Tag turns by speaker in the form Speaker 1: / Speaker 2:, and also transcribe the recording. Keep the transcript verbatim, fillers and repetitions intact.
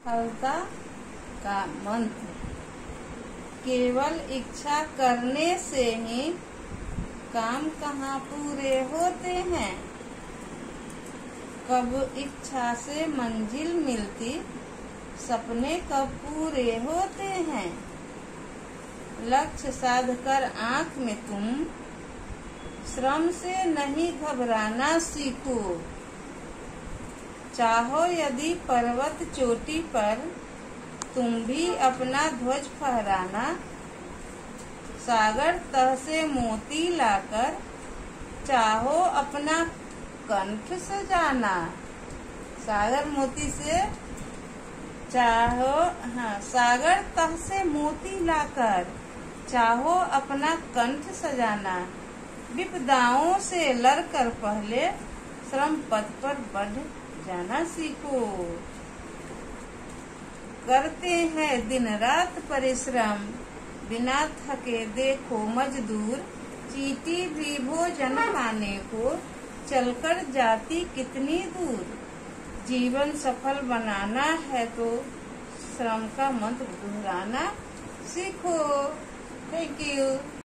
Speaker 1: सफलता का मंत्र। केवल इच्छा करने से ही काम कहाँ पूरे होते हैं। कब इच्छा से मंजिल मिलती, सपने कब पूरे होते हैं। लक्ष्य साध कर आँख में तुम श्रम से नहीं घबराना सीखो। चाहो यदि पर्वत चोटी पर तुम भी अपना ध्वज फहराना। सागर तह से मोती लाकर चाहो अपना कंठ सजाना। सागर मोती से चाहो हाँ सागर तह से मोती लाकर चाहो अपना कंठ सजाना। विपदाओं से लड़कर पहले श्रम पथ पर बढ़ जाना सीखो। करते हैं दिन रात परिश्रम, बिना थके देखो मजदूर। चींटी भी भोजन खाने को चलकर जाती कितनी दूर। जीवन सफल बनाना है तो श्रम का मंत्र दोहराना सीखो। Thank you.